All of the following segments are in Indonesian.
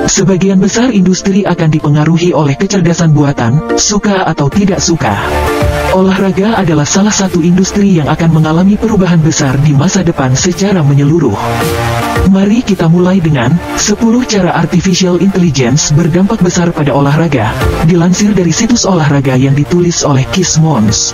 Sebagian besar industri akan dipengaruhi oleh kecerdasan buatan, suka atau tidak suka. Olahraga adalah salah satu industri yang akan mengalami perubahan besar di masa depan secara menyeluruh. Mari kita mulai dengan 10 cara artificial intelligence berdampak besar pada olahraga, dilansir dari situs olahraga yang ditulis oleh Kees Mons.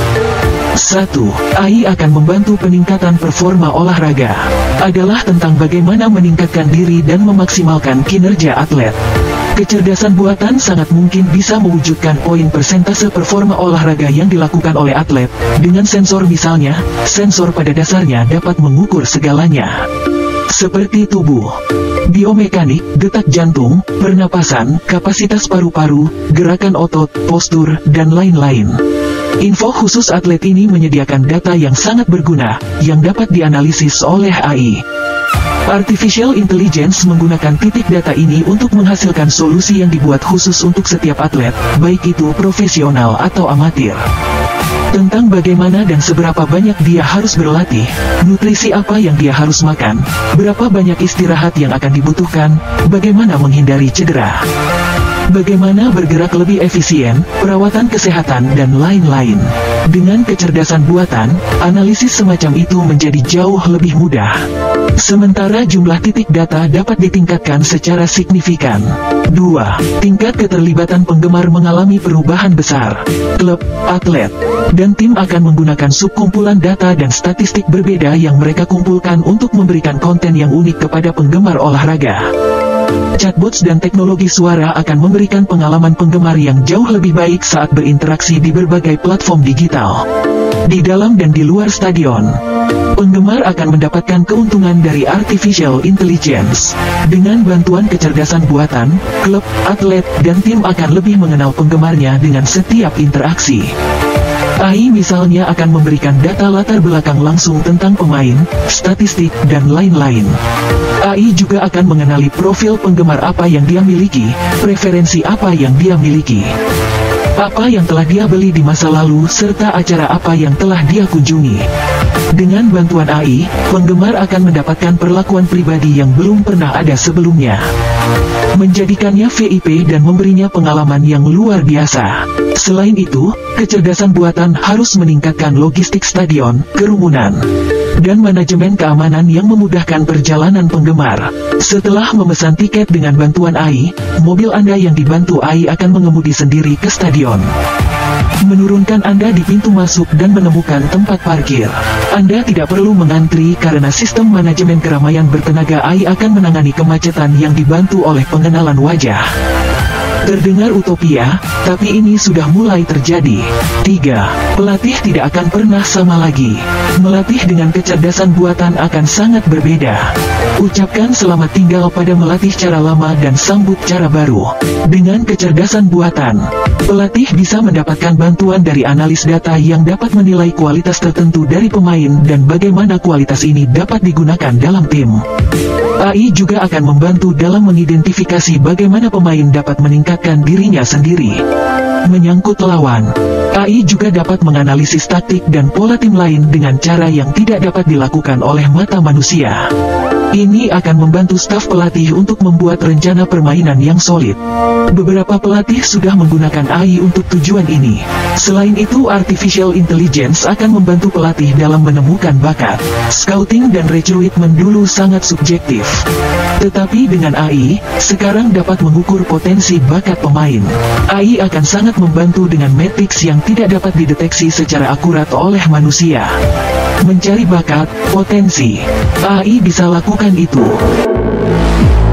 1. AI akan membantu peningkatan performa olahraga. Adalah tentang bagaimana meningkatkan diri dan memaksimalkan kinerja atlet. Kecerdasan buatan sangat mungkin bisa mewujudkan poin persentase performa olahraga yang dilakukan oleh atlet. Dengan sensor misalnya, sensor pada dasarnya dapat mengukur segalanya. Seperti tubuh, biomekanik, detak jantung, pernapasan, kapasitas paru-paru, gerakan otot, postur, dan lain-lain. Info khusus atlet ini menyediakan data yang sangat berguna, yang dapat dianalisis oleh AI. Artificial Intelligence menggunakan titik data ini untuk menghasilkan solusi yang dibuat khusus untuk setiap atlet, baik itu profesional atau amatir. Tentang bagaimana dan seberapa banyak dia harus berlatih, nutrisi apa yang dia harus makan, berapa banyak istirahat yang akan dibutuhkan, bagaimana menghindari cedera, bagaimana bergerak lebih efisien, perawatan kesehatan dan lain-lain. Dengan kecerdasan buatan, analisis semacam itu menjadi jauh lebih mudah. Sementara jumlah titik data dapat ditingkatkan secara signifikan. 2. Tingkat keterlibatan penggemar mengalami perubahan besar. Klub, atlet, dan tim akan menggunakan subkumpulan data dan statistik berbeda yang mereka kumpulkan untuk memberikan konten yang unik kepada penggemar olahraga. Chatbots dan teknologi suara akan memberikan pengalaman penggemar yang jauh lebih baik saat berinteraksi di berbagai platform digital. Di dalam dan di luar stadion, penggemar akan mendapatkan keuntungan dari artificial intelligence. Dengan bantuan kecerdasan buatan, klub, atlet, dan tim akan lebih mengenal penggemarnya dengan setiap interaksi. AI misalnya akan memberikan data latar belakang langsung tentang pemain, statistik, dan lain-lain. AI juga akan mengenali profil penggemar apa yang dia miliki, preferensi apa yang dia miliki, apa yang telah dia beli di masa lalu, serta acara apa yang telah dia kunjungi. Dengan bantuan AI, penggemar akan mendapatkan perlakuan pribadi yang belum pernah ada sebelumnya, menjadikannya VIP dan memberinya pengalaman yang luar biasa. Selain itu, kecerdasan buatan harus meningkatkan logistik stadion, kerumunan, dan manajemen keamanan yang memudahkan perjalanan penggemar. Setelah memesan tiket dengan bantuan AI, mobil Anda yang dibantu AI akan mengemudi sendiri ke stadion, menurunkan Anda di pintu masuk dan menemukan tempat parkir. Anda tidak perlu mengantri karena sistem manajemen keramaian bertenaga AI akan menangani kemacetan yang dibantu oleh pengenalan wajah. Terdengar utopia, tapi ini sudah mulai terjadi. 3. Pelatih tidak akan pernah sama lagi. Melatih dengan kecerdasan buatan akan sangat berbeda. Ucapkan selamat tinggal pada melatih cara lama dan sambut cara baru. Dengan kecerdasan buatan, pelatih bisa mendapatkan bantuan dari analis data yang dapat menilai kualitas tertentu dari pemain dan bagaimana kualitas ini dapat digunakan dalam tim. AI juga akan membantu dalam mengidentifikasi bagaimana pemain dapat meningkatkan dirinya sendiri. Menyangkut lawan, AI juga dapat menganalisis taktik dan pola tim lain dengan cara yang tidak dapat dilakukan oleh mata manusia. Ini akan membantu staf pelatih untuk membuat rencana permainan yang solid. Beberapa pelatih sudah menggunakan AI untuk tujuan ini. Selain itu, artificial intelligence akan membantu pelatih dalam menemukan bakat. Scouting dan rekrutmen dulu sangat subjektif, tetapi dengan AI, sekarang dapat mengukur potensi bakat pemain. AI akan sangat membantu dengan matriks yang tidak dapat dideteksi secara akurat oleh manusia. Mencari bakat, potensi, AI bisa lakukan itu.